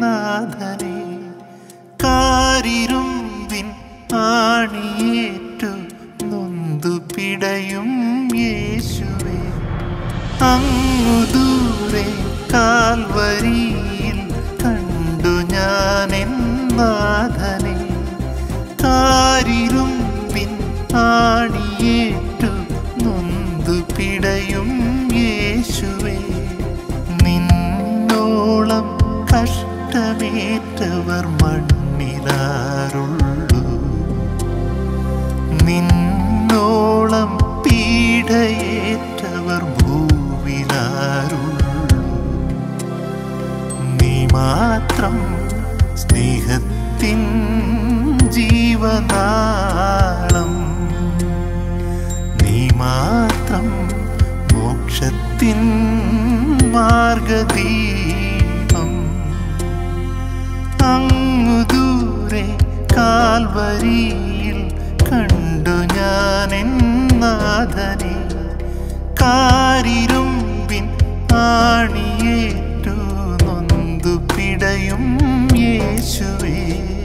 നാഥനെ കാരിരുമ്പിൻ ആണിയേറ്റു നൊന്തു പിടയും യേശുവേ അങ്ങു ദൂരെ കാൽവരിയിൽ കണ്ടു ഞാനെൻ നാഥനെ കാരിരുമ്പിൻ ആണിയേറ്റു നൊന്തു പിടയും യേശുവേ നിന്നോളം കഷ്ടമേറ്റവർ മണ്ണിലാരുള്ളൂ നിന്നോളം പീഡയേറ്റവർ ഭൂവിലാരുള്ളൂ നീ മാത്രം സ്നേഹത്തിൻ ജീവനാളം നീ മാത്രം മോക്ഷത്തിൻ മാർഗദീപം അങ്ങു ദൂരെ കാൽവരിയിൽ കണ്ടു ഞാനെൻ നാഥനെ കാരിരുമ്പിൻ ആണിയേറ്റു നൊന്തു പിടയും യേശുവേ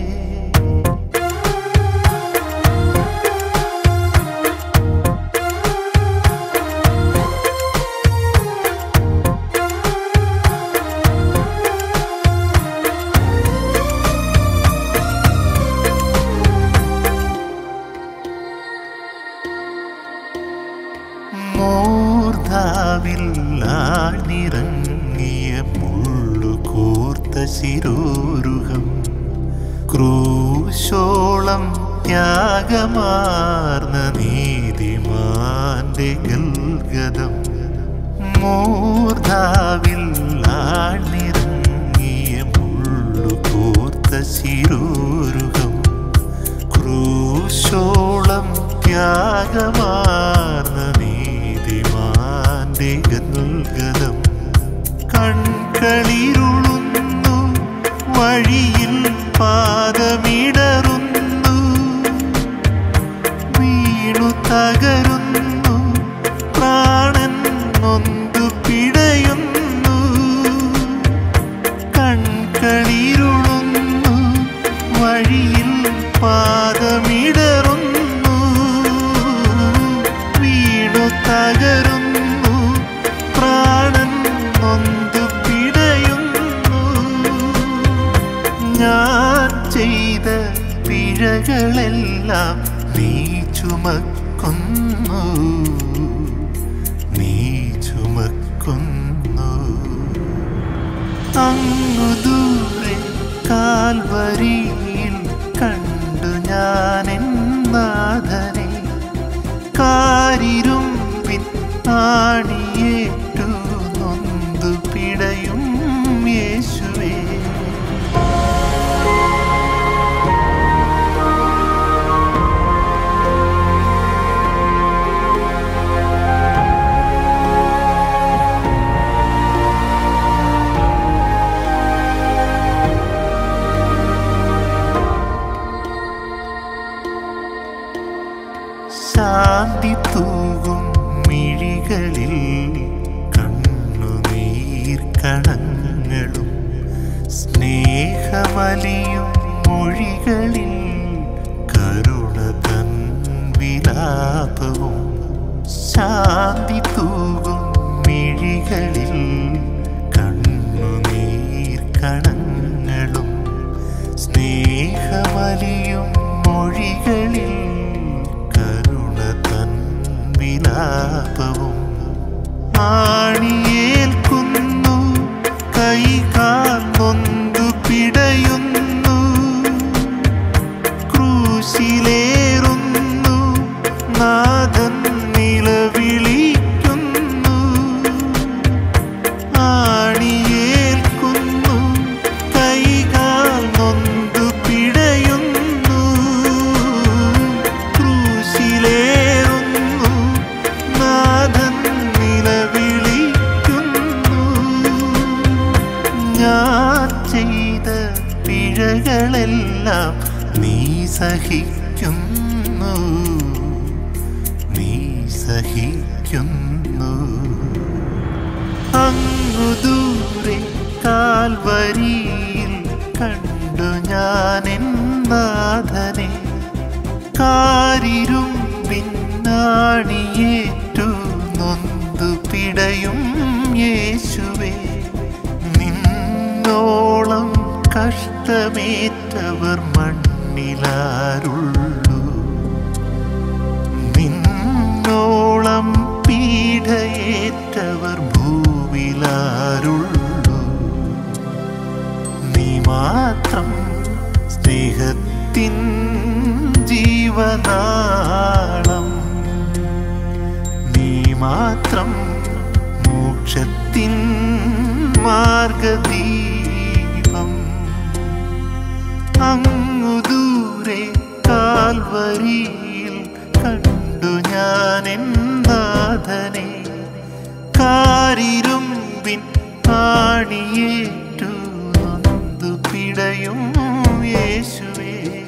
മൂർധാവിൽ ആണിറങ്ങിയ മുള്ളുകോർത്ത ശിരോരുഹം ക്രൂശോളം ത്യാഗമാർന്ന നീതിമാന്റെ ഗൽഗതം മൂർധാവിൽ ആണിറങ്ങിയ മുള്ളുകോർത്ത ശിരോരുഹം ക്രൂശോളം ത്യാഗമാർന്ന നീതിമാന്റെ ഗൽഗതം കൺകളിരുളുന്നു വഴിയിൽ പാദമിടറുന്നു വീണു തകരുന്നു പ്രാണൻ നൊന്തു പിടയുന്നു കൺകളിരുളുന്നു വഴിയിൽ പാദമിടറുന്നു വീണു തകരുന്നു പ്രാണൻ നൊന്തു പിടയുന്നു ഞാൻ ചെയ്ത പിഴകളെല്ലാം നീ ചുമക്കുന്നു നീ ചുമക്കുന്നു അങ്ങു ദൂരെ കാൽവരിയിൽ കണ്ടു ഞാനെൻ നാഥനെ കാരിരുമ്പിൻ ആണിയേറ്റു നൊന്തു പിടയും യേശുവേ ശാന്തി തൂകും മിഴികളിൽ കണ്ണുനീർ കണങ്ങളും സ്നേഹമലിയും മൊഴികളിൽ കരുണ തൻ വിലാപവും ശാന്തി തൂകും മിഴികളിൽ കണ്ണുനീർ കണങ്ങളും സ്നേഹമലിയും മൊഴികളിൽ വിലാപവും ആണിയേൽക്കുന്നു കൈകാൽ നൊന്തു പിടയുന്നു ക്രൂശിലേറുന്നു നാഥൻ നിലവിളിക്കുന്നു ആണിയേൽക്കുന്നു കൈകാൽ നൊന്തു പിടയുന്നു ക്രൂശിലേറുന്നു നാഥൻ നിലവിളിക്കുന്നു ഞാൻ ചെയ്ത പിഴകളെല്ലാം നീ സഹിക്കുന്നു നീ സഹിക്കുന്നു അങ്ങു ദൂരെ കാൽവരിയിൽ കണ്ടു ഞാനെൻ നാഥനെ. കാരിരുമ്പിൻ നാണിയേറ്റു നൊന്തു പിടയും യേശുവേ. നിന്നോളം കഷ്ടമേറ്റവർ മണ്ണിലാരുള്ളൂ, നിന്നോളം പീഡയേറ്റവർ ഭൂവിലാരുള്ളൂ. നീ മാത്രം സ്നേഹത്തിൻ ജീവനാളം, നീ മാത്രം മോക്ഷത്തിൻ മാർഗദീപം. അങ്ങു ദൂരെ കാൽവരിയിൽ കണ്ടു ഞാനെൻ നാഥനെ. കാരിരുമ്പിൻ ആണിയേറ്റു നൊന്തു പിടയും യേശുവേ.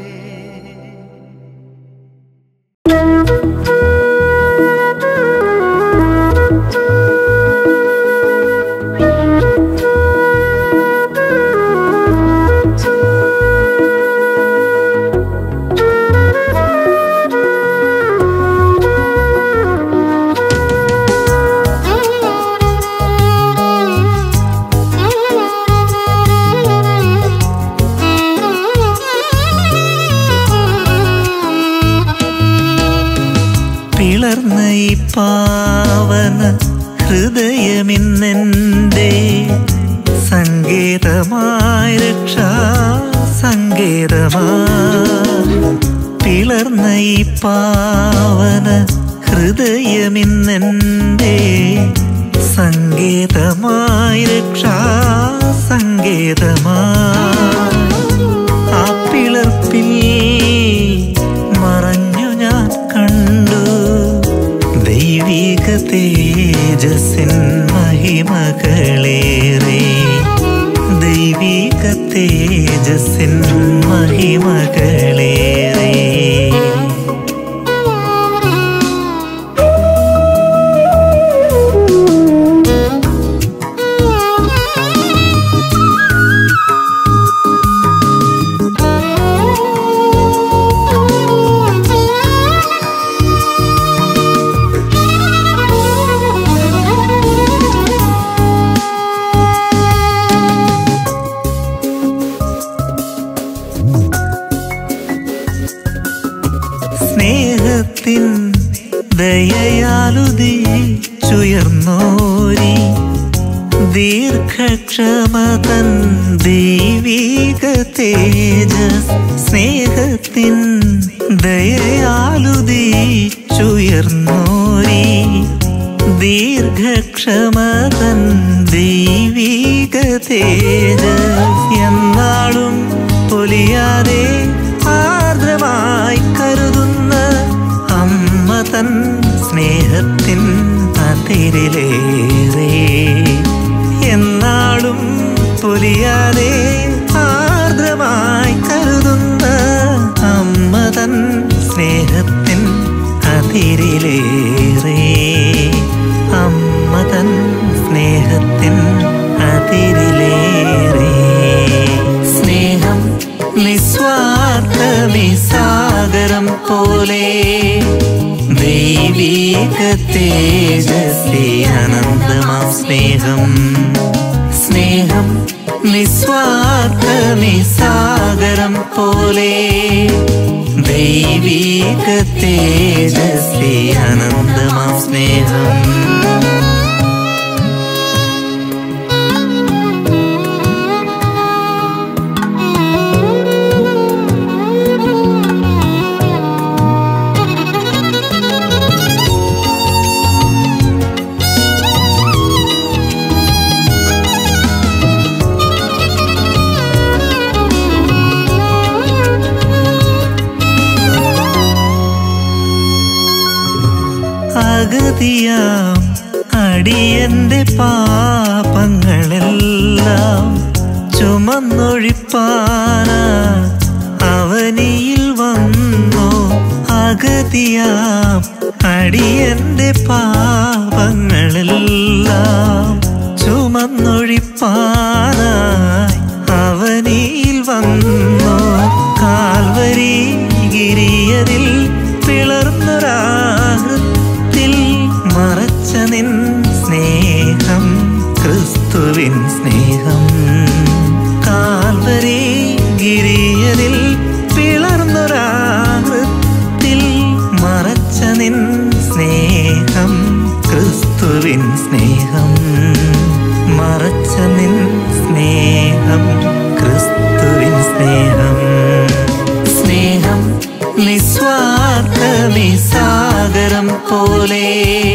പിളർന്ന ഈ പാവന ഹൃദയമിന്നെൻ്റെ സങ്കേതമായി, രക്ഷാ സങ്കേതമായി. പിളർന്ന ഈ പാവന ഹൃദയമിന്നെൻ്റെ സങ്കേതമായി, രക്ഷാ സങ്കേതമായി. ആ പിളർപ്പിൽ മറഞ്ഞു ഞാൻ കണ്ടു ദൈവിക തേജസ്സിൻ മഹിമകളേറെ, ദൈവിക തേജസ്സിൻ മഹിമകളേറെ. സ്നേഹത്തിൻ ദയയാലുദിച്ചുയർന്നോരി ദീർഘക്ഷമതൻ ദൈവിക തേജസ്. സ്നേഹത്തിൻ ദയയാലുദിച്ചുയർന്നോരി ദീർഘക്ഷമതൻ ദൈവിക തേജസ്. എന്നാളും പൊലിയാതെ ആർദ്രമായി കരുതുന്ന അമ്മ തൻ സ്നേഹത്തിൻ അതിരിലേറെ. എന്നാളും പൊലിയാതെ ആർദ്രമായി കരുതുന്ന അമ്മ തൻ സ്നേഹത്തിൻ അതിരിലേറെ. അമ്മ തൻ സ്നേഹത്തിൻ അതിരിലേറെ. സ്നേഹം നിസ്വാർത്ഥമി സാഗരം പോലെ, ദൈവിക തേജസ്സേ അനന്തമാം സ്നേഹം. സ്നേഹം നിസ്വാർത്ഥമി സാഗരം പോലെ, ദൈവിക തേജസ്സേ അനന്തമാം സ്നേഹം. അഗതിയാം അടിയന്റെ പാപങ്ങളെല്ലാം ചുമന്നൊഴിപ്പാനാ അവനിയിൽ വന്നു. അഗതിയാം അടിയന്റെ പാപങ്ങളെല്ലാം ചുമന്നൊഴിപ്പാനായി അവനിയിൽ ക്രിസ്തുവിൻ സ്നേഹം മറച്ച നിൻ സ്നേഹം ക്രിസ്തുവിൻ സ്നേഹം സ്നേഹം നിസ്വാർത്ഥമീ സാഗരം പോലെ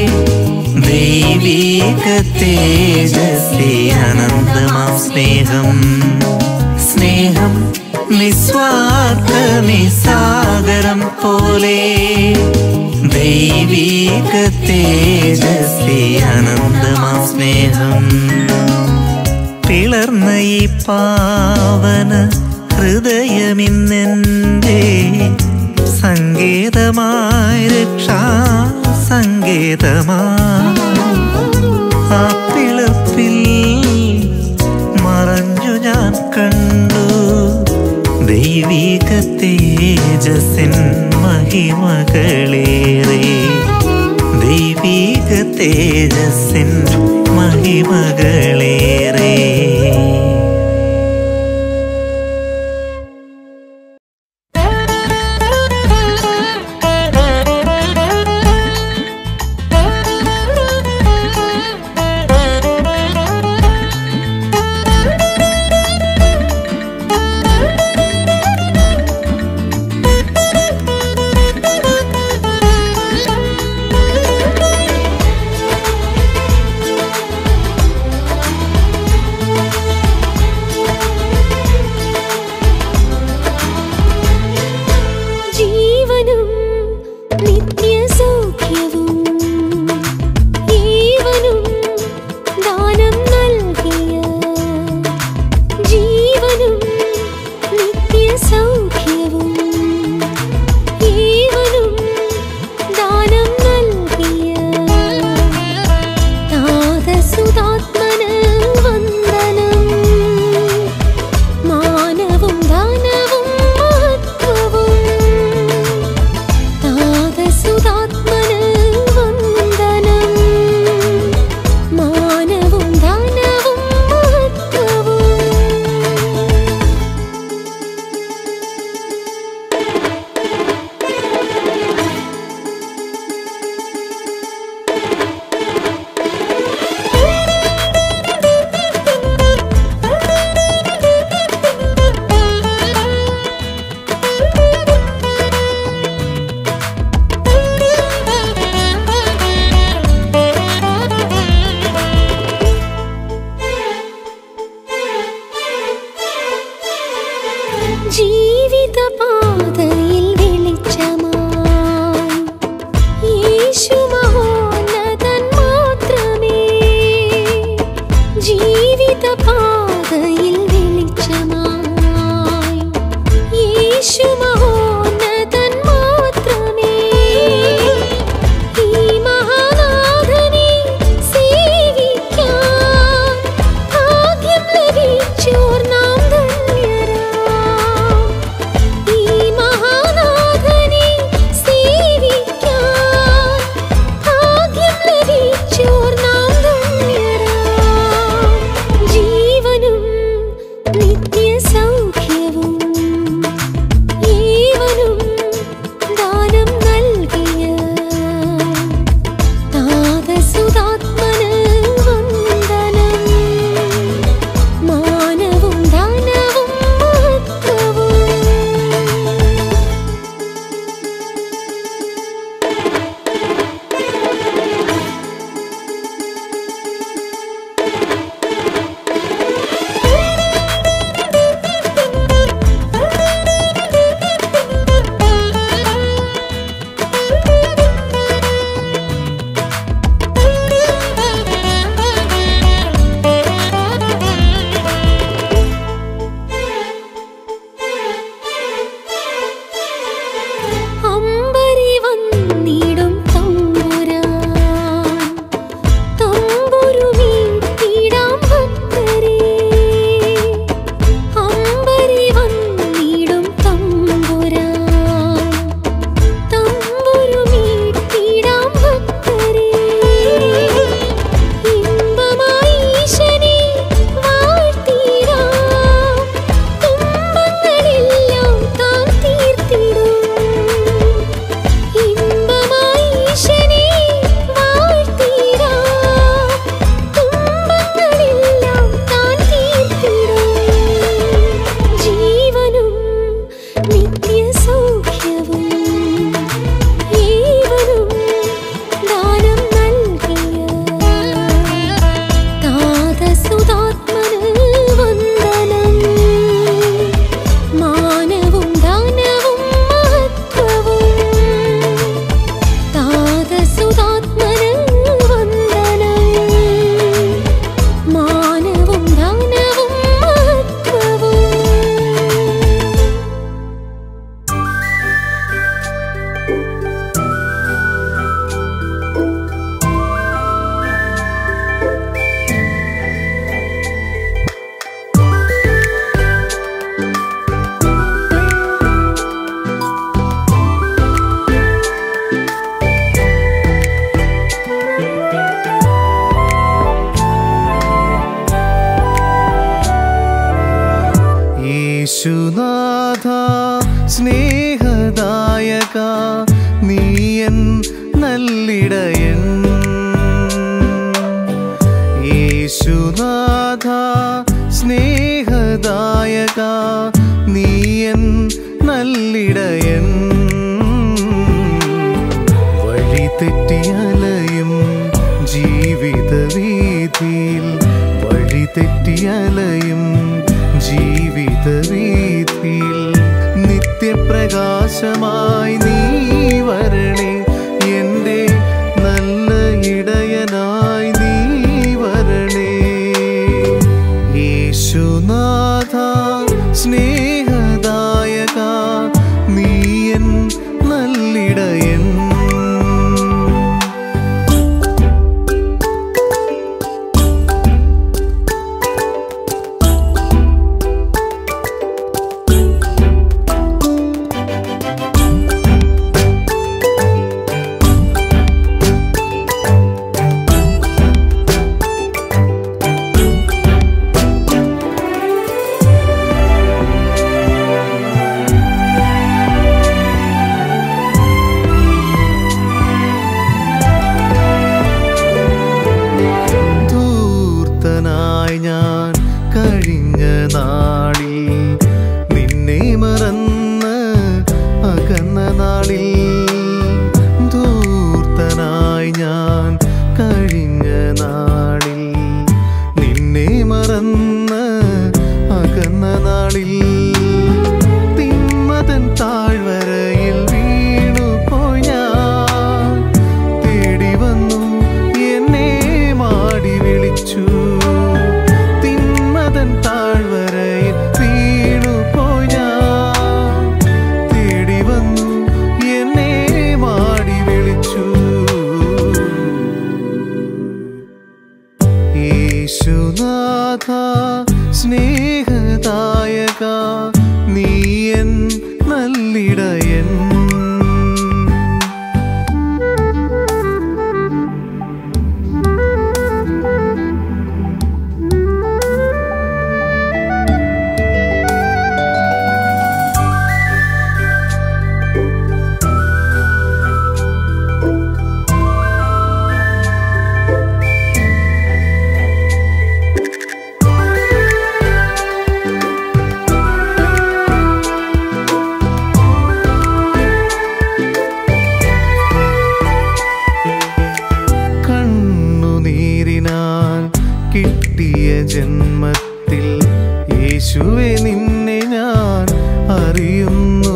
ദൈവീക തേജസ്സേ അനന്തമാം സ്നേഹം സ്നേഹം നിസ്വാർത്ഥമീ സാഗരം പോലെ ദൈവീക തേജസ്സേ അനന്തമാം സ്നേഹം പിളർന്ന ഈ പാവന ഹൃദയമിന്നെൻ്റെ സങ്കേതമായി രക്ഷാ സങ്കേതമായി ആ പിളർപ്പിൽ മറഞ്ഞു ഞാൻ കണ്ടു ദൈവിക തേജസ്സിൻ മഹിമകളേറെ ദൈവിക തേജസ്സിൻ മഹിമകളേറെ യേശുനാഥ സ്നേഹദായക നീയൻ നല്ലിടയൻ. യേശുനാഥ സ്നേഹദായക നീയൻ നല്ലിടയൻ. വഴി തെറ്റിയലയും ജീവിതവീഥിയിൽ, വഴി തെറ്റിയലയും ജീവിതവീഥിയിൽ നിത്യപ്രകാശമായി നീ വരണേ. എൻ്റെ നല്ല ഇടയനായി നീ വരണേ. യേശുനാഥ സ്നേഹദായക നീയൻ നല്ലിടയൻ. ഞാൻ കഴിഞ്ഞ നാളിൽ നിന്നെ മറന്ന് അകന്ന നാളിൽ, ധൂർത്തനായി ഞാൻ കഴിഞ്ഞ നാളിൽ നിന്നെ മറന്ന് അകന്ന നാളിൽ, തിന്മതൻ താഴ്വരയിൽ വീണുപോയി ഞാൻ. തേടി വന്നു എന്നെ മാടി വിളിച്ചു, താഴ്വരയിൽ വീണുപോയി ഞാൻ. തേടി വന്നു എന്നെ മാടി വിളിച്ചു. യേശുനാഥ സ്നേഹദായക നീയൻ നല്ലിടയൻ. കിട്ടിയ ജന്മത്തിൽ യേശുവേ നിന്നെ ഞാൻ അറിയുന്നു.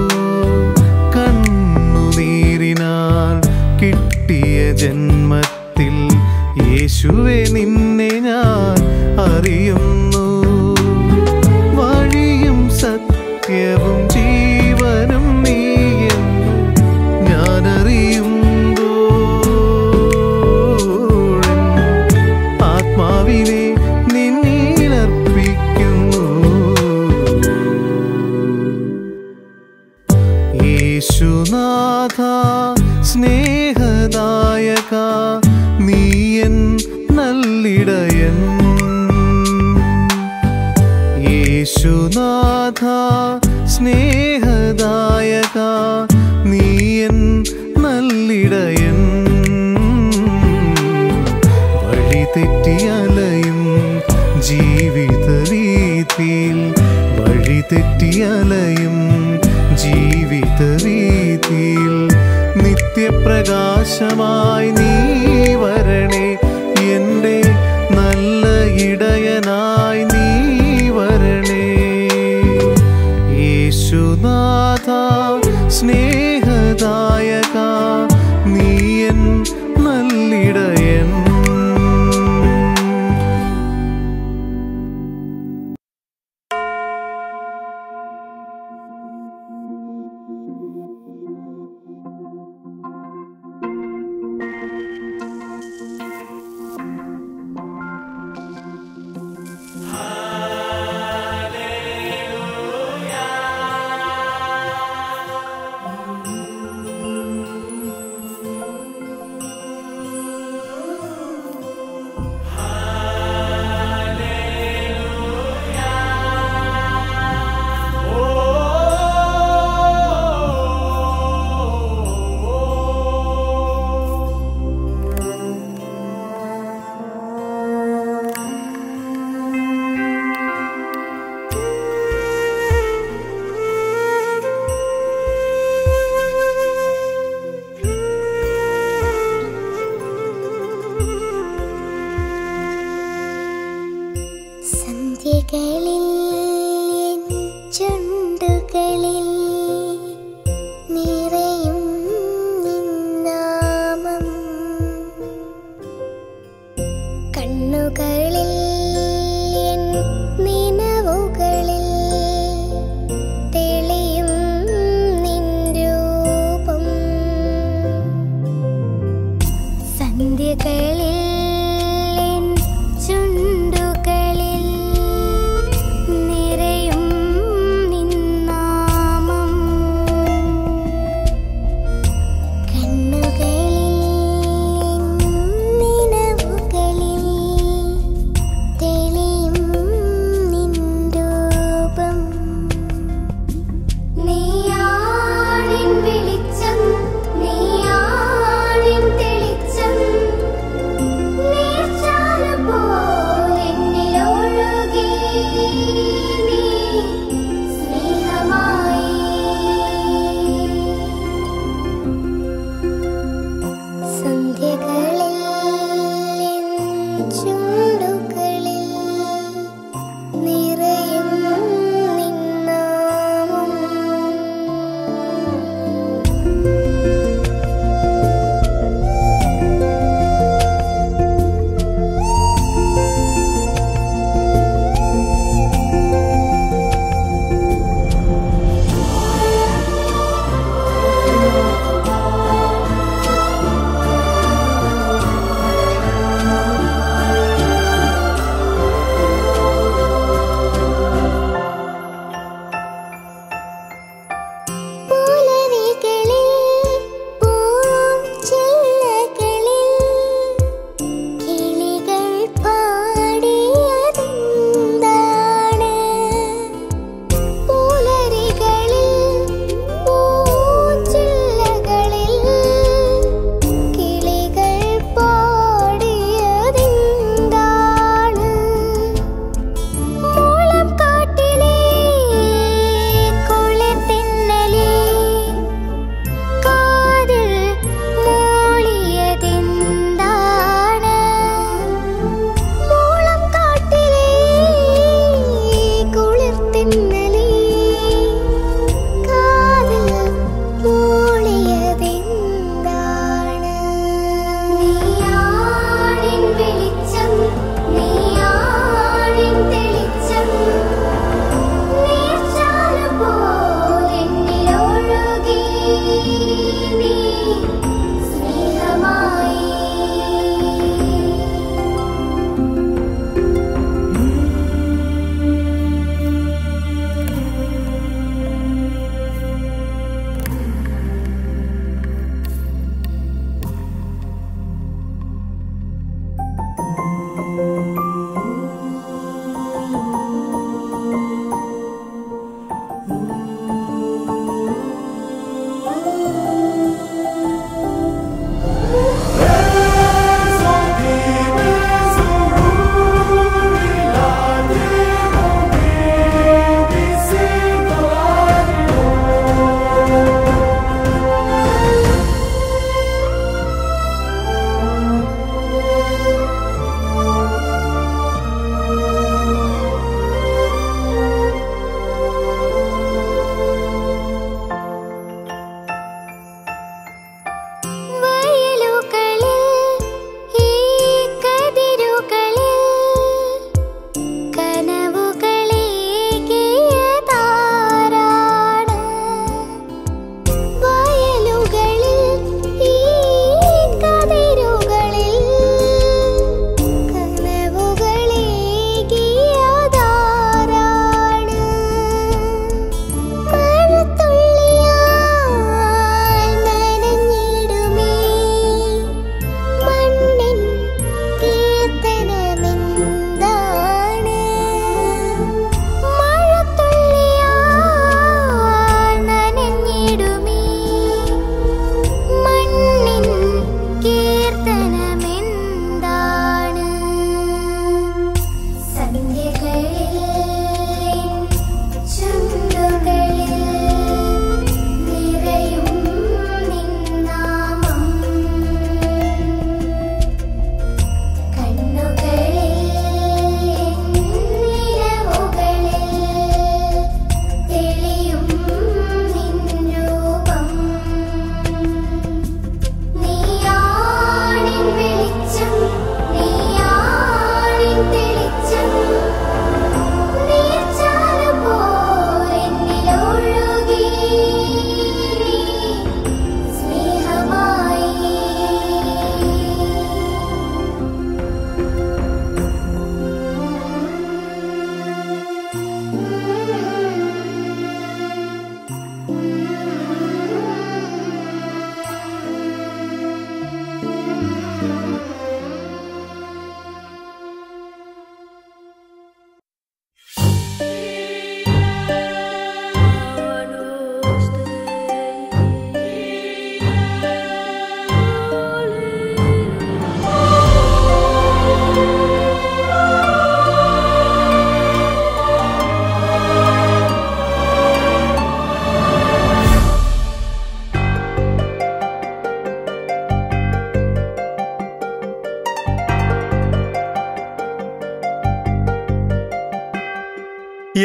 കണ്ണുനീരിനാൽ കിട്ടിയ ജന്മത്തിൽ യേശുവേ നിന്നെ ഞാൻ അറിയുന്നു. വഴിയും സത്യവും ജീവനും നീയെന്ന് ഞാനറിയും. ആത്മാവിനെ നിന്നിലർപ്പിക്കുന്നു. യേശുനാഥ സ്നേഹദായക നീയൻ നല്ലിടയൻ. യേശുനാഥ സ്നേഹദായക നീയൻ നല്ലിടയൻ. വഴി തെറ്റിയലയും ജീവിതവീഥിയിൽ, വഴി തെറ്റിയലയും ജീവിതവീഥിയിൽ നിത്യപ്രകാശമായി നീ വരണേ. എൻ്റെ നല്ല ഇടയനായി നീ വരണേ. യേശുനാഥ സ്നേഹദായക നീയൻ നല്ലിടയൻ.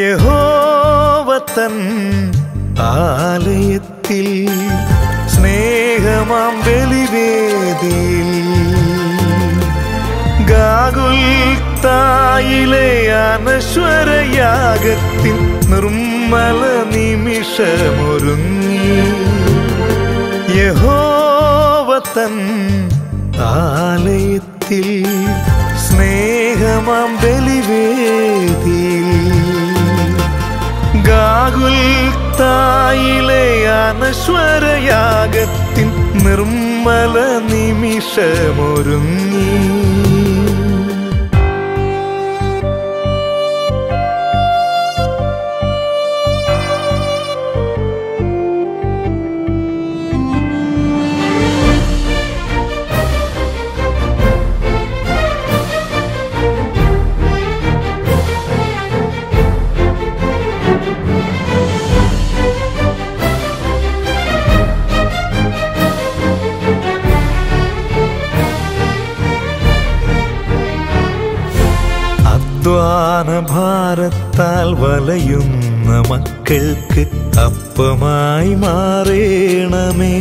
യഹോവ തൻ ആലയത്തിൽ സ്നേഹമാം ബലിവേദിയിൽ ഗാഗുൽത്തായിലെ അനശ്വരയാഗത്തിൻ നിർമ്മല നിമിഷമൊരുങ്ങി യഹോവ തൻ ആലയത്തിൽ സ്നേഹമാം ബലിവേദിയിൽ ഗാഗുൽത്തായിലെ അനശ്വരയാഗത്തിൻ നിർമ്മല നിമിഷമൊരുങ്ങി ഭാരത്താൽ വലയുന്ന മക്കൾക്ക് അപ്പമായി മാറേണമേ.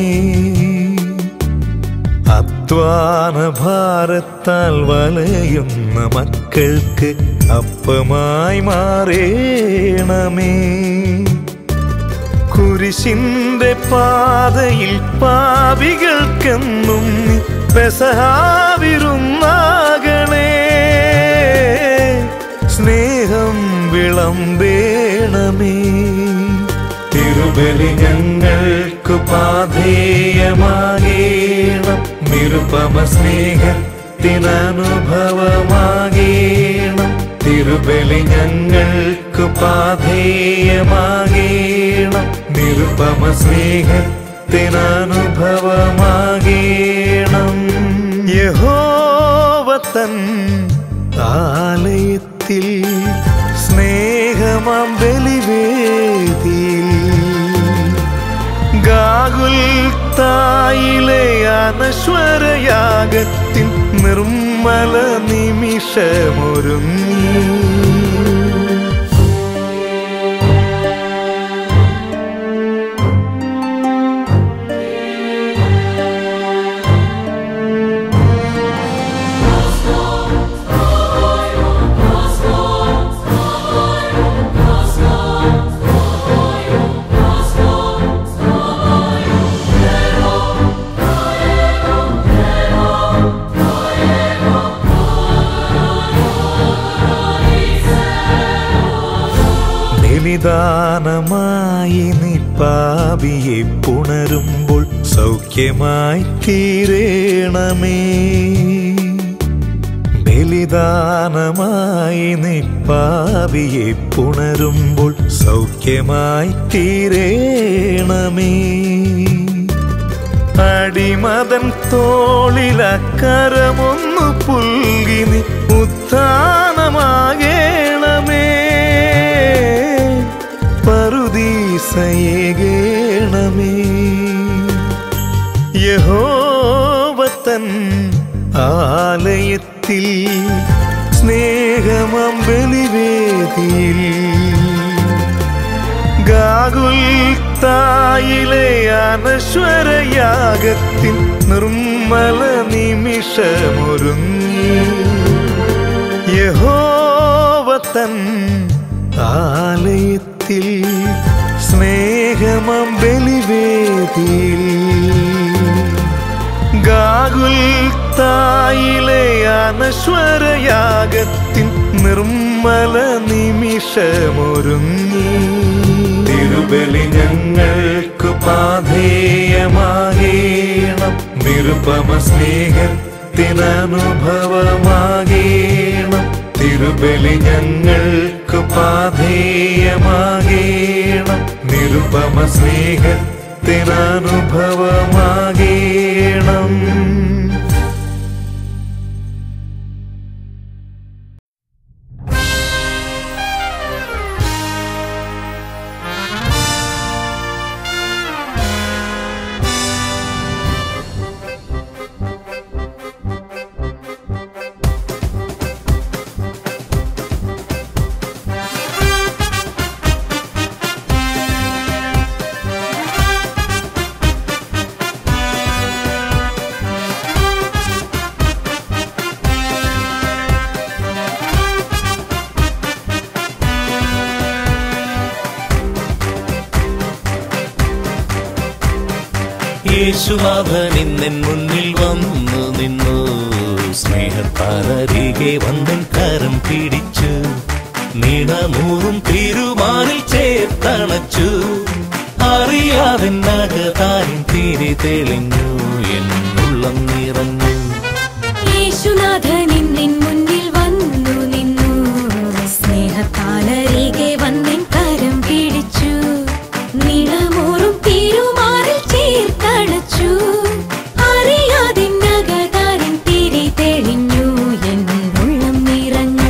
അധ്വാന ഭാരത്താൽ വലയുന്ന മക്കൾക്ക് അപ്പമായി മാറേണമേ. കുരിശിന്റെ പാതയിൽ പാപികൾക്കെന്നും പെസഹാവിരുന്നാകണേ. സ്നേഹം വിളമ്പേണമേ. തിരുബലി ഞങ്ങൾക്ക് പാധേയമാകേണം. നിരുപമ സ്നേഹത്തിനനുഭവമാകേണം. തിരുബലി ഞങ്ങൾക്ക് പാധേയമാകേണം. നിരുപമ സ്നേഹത്തിനനുഭവമാകേണം. യഹോവ തൻ ആലയത്തിൽ സ്നേഹമാം ബലിവേദിയിൽ ഗാഗുൽത്തായിലെ അനശ്വരയാഗത്തിൻ നിർമ്മല നിമിഷമൊരുങ്ങി. ബലിദാനമായി നീ പാപിയെ പുണരുമ്പോൾ സൗഖ്യമായി തീരേണമേ. ബലിദാനമായി നീ പാപിയെ പുണരുമ്പോൾ സൗഖ്യമായി തീരേണമേ. അടിമതൻ തോളിലക്കരമൊന്നു പുൽകി നീ ഉത്ഥാനമാകേണമേ. പറുദീസയേകേണമേ. യഹോവ തൻ ആലയത്തിൽ സ്നേഹമാം ബലിവേദിയിൽ ഗാഗുൽത്തായിലെ അനശ്വരയാഗത്തിൻ നിർമ്മല നിമിഷമൊരുങ്ങി. യഹോവ തൻ ആലയത്തിൽ സ്നേഹമാം ബലിവേദിയിൽ ഗാഗുൽത്തായിലെ അനശ്വരയാഗത്തിൻ നിർമ്മല നിമിഷമൊരുങ്ങി. തിരുബലി ഞങ്ങൾക്ക് പാധേയമാകേണം. നിരുപമ സ്നേഹത്തിനനുഭവമാകേണം. തിരുബലി ഞങ്ങൾക്ക് പാധേയമാകേണം. നിരുപമ സ്നേഹത്തിനനുഭവമാകേണം. യേശുനാഥൻ ഇന്നെൻ മുന്നിൽ വന്നു നിന്നു, സ്നേഹത്താലരികെ വന്നൻ കരം പിടിച്ചു, നീണമൂറും തിരുമാറിൽ ചേർത്തണച്ചു. അറിയാതെ നഗതാരിൻ തിരി തെളിഞ്ഞു, എന്നുള്ളം നിറഞ്ഞു. യേശുനാഥൻ ഇന്നെൻ മുന്നിൽ വന്നു നിന്നു, സ്നേഹത്താലരികെ വന്നൻ കരം പിടിച്ചു, നീണമൂറും തിരുമാറിൽ ചേർത്തണച്ചു. അറിയാതെ നഗതാരിൻ തിരി തെളിഞ്ഞു, എന്നുള്ളം നിറഞ്ഞു.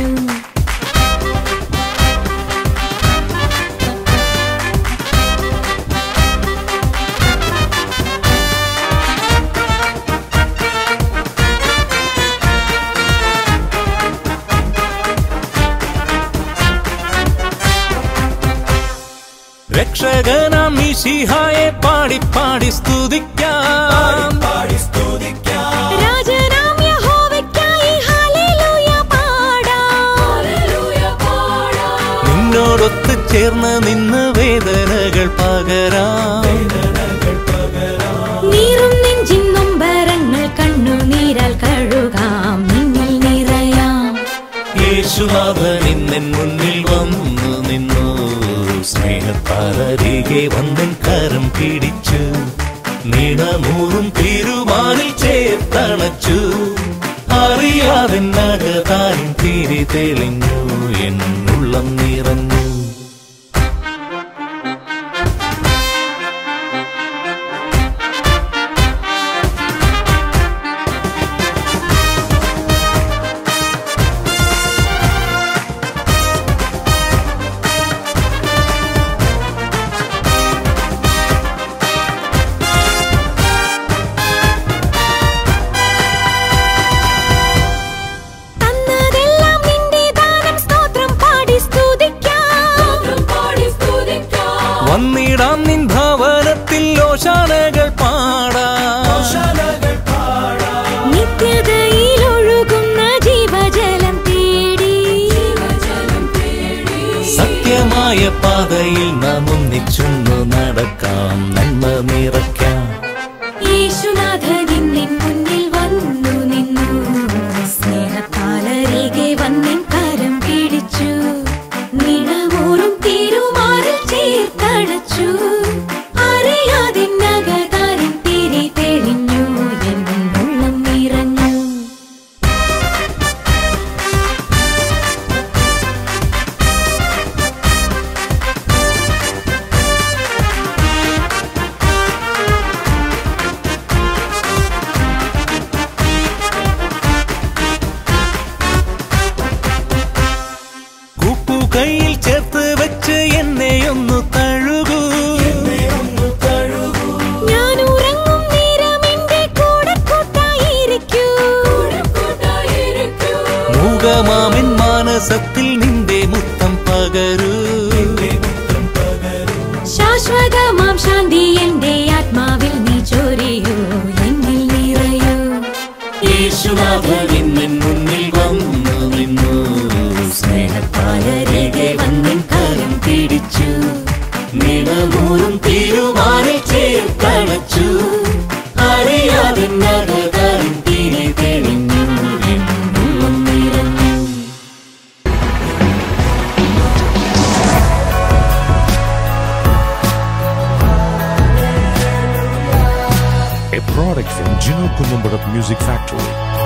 രക്ഷകനാം മിശിഹായെ പാടി പാടി സ്തുതിക്കാം, രാജനാം യഹോവയ്ക്കായി ഹല്ലേലൂയ പാടാം. നിന്നോടൊത്ത് ചേർന്ന് നിന്ന് വേദനകൾ പകരാം. നീറും നെഞ്ചിൻ നൊമ്പരങ്ങൾ കണ്ണുനീരാൽ കഴുകാം, നിന്നിൽ നിറയാം. യേശുനാഥൻ ഇന്നെൻ മുന്നിൽ വന്നു നിന്നു, സ്നേഹത്താലരികെ വന്നൻ കരം പിടിച്ചു, നീണമൂറും തിരുമാറിൽ ചേർത്തണച്ചു. അറിയാതെ നഗതാരിൻ തിരി തെളിഞ്ഞു, എന്നുള്ളം നിറഞ്ഞു. തന്നതെല്ലാം നിന്റെ ദാനം, സ്തോത്രം പാടി സ്തുതിക്കാം. വന്നിടാം നിൻ ഭവനത്തിൽ ഓശാനകൾ പാടാം. നിത്യതയിലൊഴുകുന്ന ജീവജലം തേടി, സത്യമായ പാതയിൽ നാം ഒന്നിച്ചൊന്നു നടക്കാം, നന്മ നിറയ്ക്കാം. യേശുനാഥൻ ഇന്നെൻ മുന്നിൽ വന്നു നിന്നു, സ്നേഹത്താലരികെ വന്നൻ കരം പിടിച്ചു, നിണമൂറും തിരുമാറിൽ ചേർത്തണച്ചു. അറിയാതെ നഗതാരിൻ തിരി തെളിഞ്ഞു, എന്നുള്ളം നിറഞ്ഞു. കുപ്പു കയ്യിൽ ചേർത്ത് വെച്ച് എന്നെയൊന്നു തഴുകൂ. ഞാൻ ഉറങ്ങും നേരം എന്റെ കൂടെ കൂട്ടായിരിക്കൂ. മൂകമാമൻ മാനസത്തിൽ നിന്റെ മുത്തം പകരൂ. ശാശ്വതമാം ശാന്തി എന്റെ ആത്മാവിൽ നീ ചൊരിയൂ, എന്നിൽ നിറയൂ. യേശുനാഥൻ ഇന്നെൻ മുന്നിൽ വന്നു നിന്നു, സ്നേഹത്താലരികെ വന്നൻ കരം പിടിച്ചു, നിണമൂറും തിരുമാറിൽ ചേർത്തണച്ചു. അറിയാതെ നഗതാരിൻ തിരി തെളിഞ്ഞു, എന്നുള്ളം നിറഞ്ഞു. A product from Gino Columbarat Music Factory.